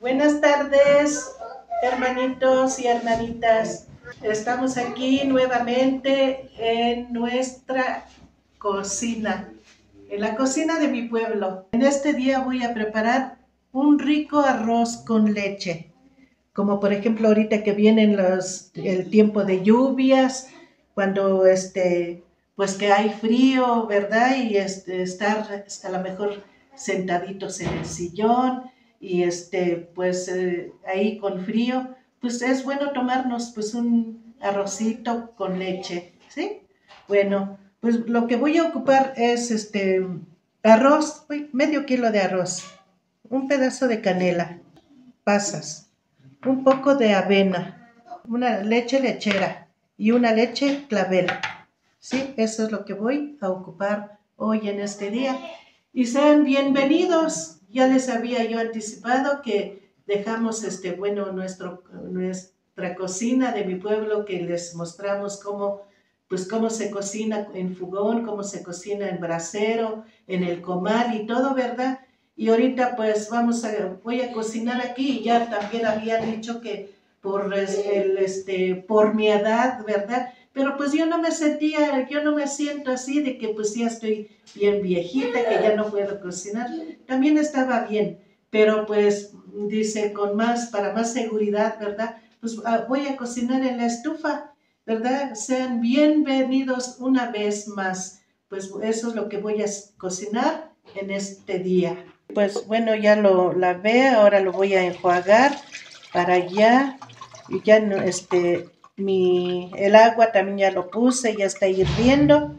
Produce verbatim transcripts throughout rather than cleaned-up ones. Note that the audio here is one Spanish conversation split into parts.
Buenas tardes, hermanitos y hermanitas. Estamos aquí nuevamente en nuestra cocina, en la cocina de mi pueblo. En este día voy a preparar un rico arroz con leche, como por ejemplo ahorita que vienen los, el tiempo de lluvias, cuando este, pues que hay frío, ¿verdad? Y este, estar a lo mejor sentaditos en el sillón y este, pues eh, ahí con frío, pues es bueno tomarnos pues un arrocito con leche, ¿sí? Bueno, pues lo que voy a ocupar es este arroz, uy, medio kilo de arroz, un pedazo de canela, pasas, un poco de avena, una leche lechera y una leche clavel. Sí, eso es lo que voy a ocupar hoy en este día. Y sean bienvenidos. Ya les había yo anticipado que dejamos este, bueno, nuestro, nuestra cocina de mi pueblo, que les mostramos cómo, pues cómo se cocina en fogón, cómo se cocina en brasero, en el comal y todo, ¿verdad? Y ahorita pues vamos a, voy a cocinar aquí, y ya también habían dicho que por, el, este, por mi edad, ¿verdad? Pero pues yo no me sentía, yo no me siento así de que pues ya estoy bien viejita, que ya no puedo cocinar. También estaba bien, pero pues dice con más, para más seguridad, ¿verdad? Pues voy a cocinar en la estufa, ¿verdad? Sean bienvenidos una vez más. Pues eso es lo que voy a cocinar en este día. Pues bueno, ya lo lavé, ahora lo voy a enjuagar para ya, y ya no, este, mi, el agua también ya lo puse, ya está hirviendo.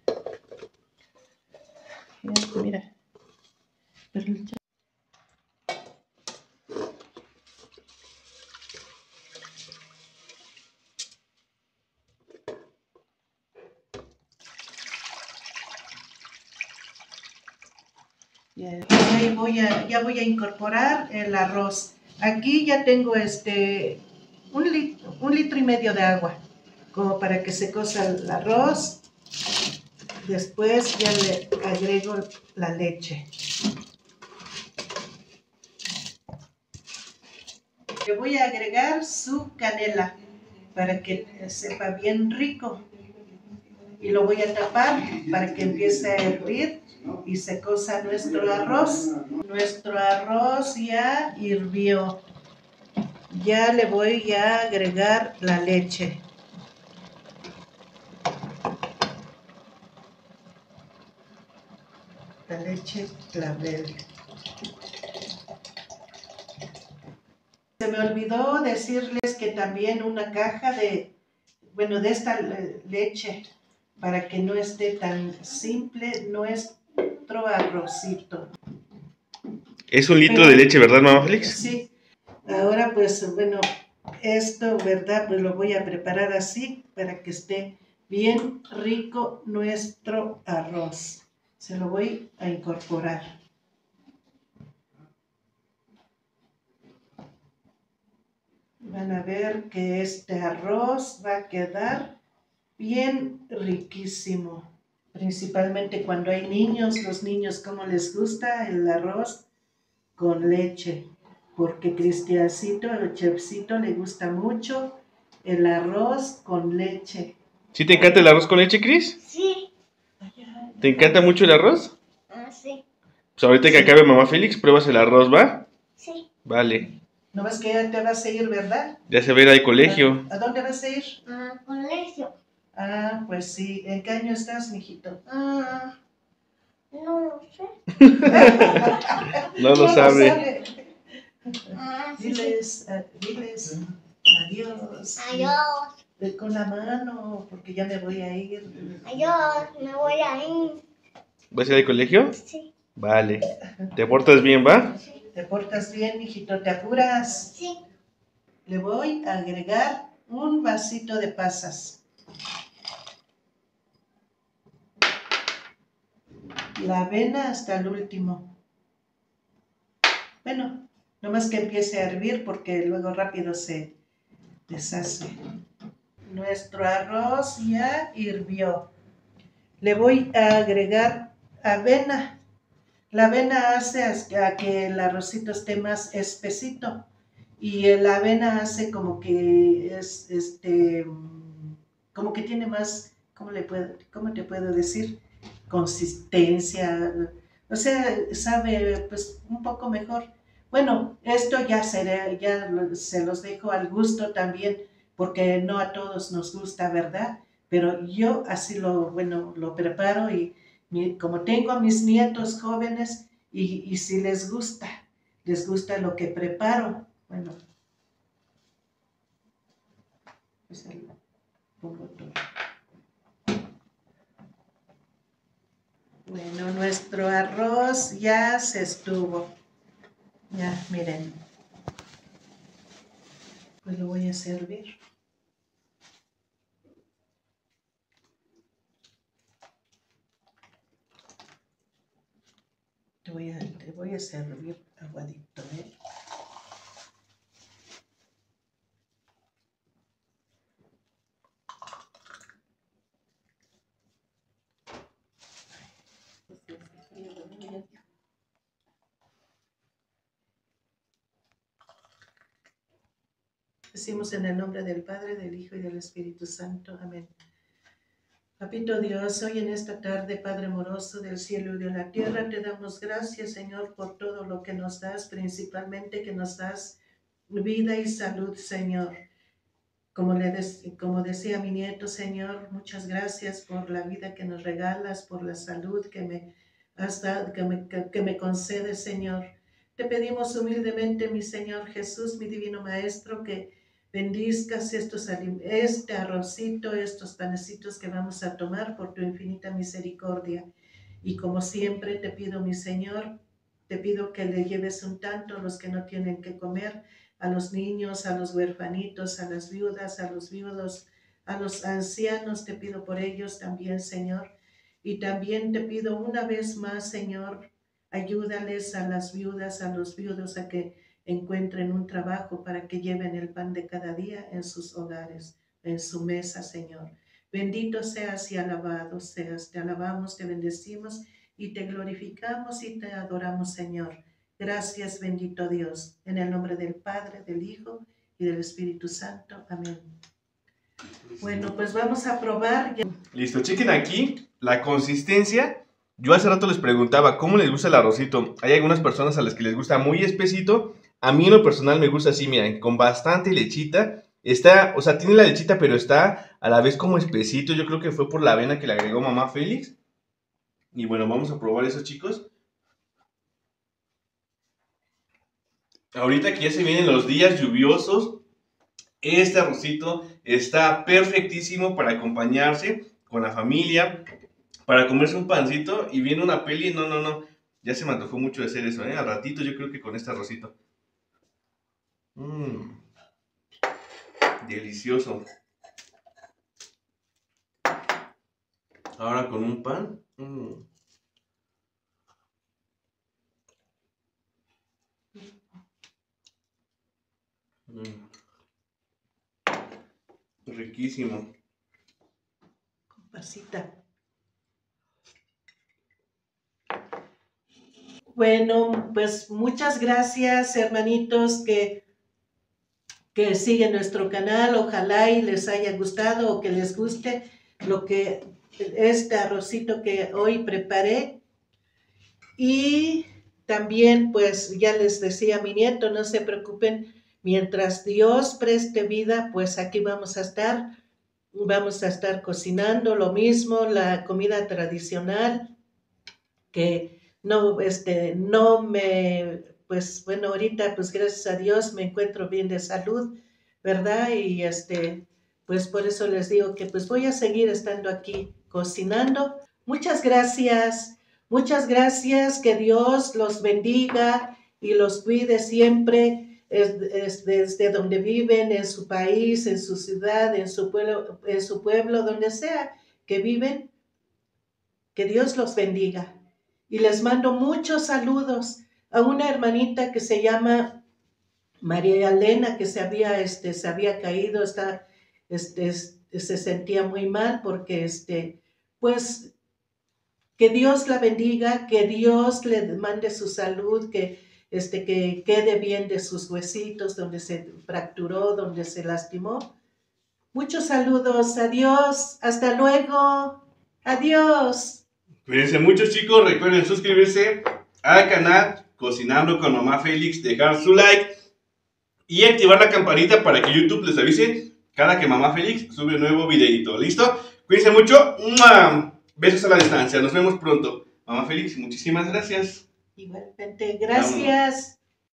Mira, ya, voy a, ya voy a incorporar el arroz. Aquí ya tengo este un litro, un litro y medio de agua, como para que se cosa el arroz. Después ya le agrego la leche. Le voy a agregar su canela para que sepa bien rico. Y lo voy a tapar para que empiece a hervir y se cosa nuestro arroz. Nuestro arroz ya hirvió. Ya le voy a agregar la leche. La leche clavel. Se me olvidó decirles que también una caja de, bueno, de esta leche, para que no esté tan simple nuestro arrocito. Es un litro Pero, de leche, ¿verdad, mamá Félix? Sí. Ahora pues, bueno, esto, ¿verdad? Pues lo voy a preparar así para que esté bien rico nuestro arroz. Se lo voy a incorporar. Van a ver que este arroz va a quedar bien riquísimo. Principalmente cuando hay niños, los niños cómo les gusta el arroz con leche. Porque Cristiancito, el chefcito, le gusta mucho el arroz con leche. ¿Sí te encanta el arroz con leche, Cris? Sí. ¿Te encanta mucho el arroz? Ah, sí. Pues ahorita que Sí. acabe mamá Félix, pruebas el arroz, ¿va? Sí. Vale. No ves que ya te vas a ir, ¿verdad? Ya se va a ir al colegio. ¿A, ¿A dónde vas a ir? Ah, colegio. Ah, pues sí. ¿En qué año estás, mijito? Ah, no lo sé. No lo No sabe. sabe. Ah, sí. Diles, uh, diles adiós. Adiós. Ve con la mano, porque ya me voy a ir. Adiós, me voy a ir. ¿Vas a ir al colegio? Sí. Vale. ¿Te portas bien, va? Sí. ¿Te portas bien, mijito? ¿Te apuras? Sí. Le voy a agregar un vasito de pasas. La avena hasta el último. Bueno, nomás que empiece a hervir porque luego rápido se deshace. Nuestro arroz ya hirvió. Le voy a agregar avena. La avena hace a que el arrocito esté más espesito y la avena hace como que es, este, como que tiene más, ¿cómo, le puedo, cómo te puedo decir? Consistencia, o sea, sabe pues un poco mejor. Bueno, esto ya, seré, ya se los dejo al gusto también, porque no a todos nos gusta, ¿verdad? Pero yo así lo, bueno, lo preparo y mi, como tengo a mis nietos jóvenes y, y si les gusta, les gusta lo que preparo, bueno, pues ahí pongo todo. Bueno, nuestro arroz ya se estuvo. Ya, miren. Pues lo voy a servir. Te voy a, te voy a servir aguadito, ¿eh? Decimos en el nombre del Padre, del Hijo y del Espíritu Santo. Amén. Papito Dios, hoy en esta tarde, Padre amoroso del cielo y de la tierra, te damos gracias, Señor, por todo lo que nos das, principalmente que nos das vida y salud, Señor. Como, le de, como decía mi nieto, Señor, muchas gracias por la vida que nos regalas, por la salud que me, has dado, que me, que, que me concedes, Señor. Te pedimos humildemente, mi Señor Jesús, mi divino Maestro, que bendizcas estos, este arrocito, estos panecitos que vamos a tomar por tu infinita misericordia. Y como siempre te pido, mi Señor, te pido que le lleves un tanto a los que no tienen que comer, a los niños, a los huerfanitos, a las viudas, a los viudos, a los ancianos, te pido por ellos también, Señor. Y también te pido una vez más, Señor, ayúdales a las viudas, a los viudos a que encuentren un trabajo para que lleven el pan de cada día en sus hogares, en su mesa, Señor. Bendito seas y alabado seas. Te alabamos, te bendecimos y te glorificamos y te adoramos, Señor. Gracias, bendito Dios, en el nombre del Padre, del Hijo y del Espíritu Santo. Amén. Bueno, pues vamos a probar. Listo, chequen aquí la consistencia. Yo hace rato les preguntaba cómo les gusta el arrocito. Hay algunas personas a las que les gusta muy espesito. A mí en lo personal me gusta así, miren, con bastante lechita. Está, o sea, tiene la lechita, pero está a la vez como espesito. Yo creo que fue por la avena que le agregó mamá Félix. Y bueno, vamos a probar eso, chicos. Ahorita que ya se vienen los días lluviosos, este arrocito está perfectísimo para acompañarse con la familia, para comerse un pancito y viene una peli. No, no, no, ya se me antojó mucho de hacer eso, ¿eh? Al ratito yo creo que con este arrocito. Mmm, delicioso. Ahora con un pan. Mmm. Mm. Riquísimo. Con pasita. Bueno, pues muchas gracias, hermanitos, que, que siguen nuestro canal. Ojalá y les haya gustado o que les guste lo que este arrocito que hoy preparé. Y también, pues ya les decía a mi nieto, no se preocupen, mientras Dios preste vida, pues aquí vamos a estar, vamos a estar cocinando lo mismo, la comida tradicional, que no, este, no me, pues bueno, ahorita, pues gracias a Dios me encuentro bien de salud, ¿verdad? Y este, pues por eso les digo que pues voy a seguir estando aquí cocinando. Muchas gracias, muchas gracias, que Dios los bendiga y los cuide siempre, es, es desde donde viven, en su país, en su ciudad, en su pueblo, en su pueblo, donde sea que viven, que Dios los bendiga. Y les mando muchos saludos a una hermanita que se llama María Elena, que se había, este, se había caído, está, este, se sentía muy mal porque, este, pues, Que Dios la bendiga, que Dios le mande su salud, que, este, que quede bien de sus huesitos, donde se fracturó, donde se lastimó. Muchos saludos, adiós, hasta luego, adiós. Cuídense mucho, chicos. Recuerden suscribirse al canal Cocinando con Mamá Félix, dejar su like y activar la campanita para que YouTube les avise cada que Mamá Félix sube un nuevo videito. ¿Listo? Cuídense mucho. ¡Mua! Besos a la distancia. Nos vemos pronto. Mamá Félix, muchísimas gracias. Igualmente, gracias.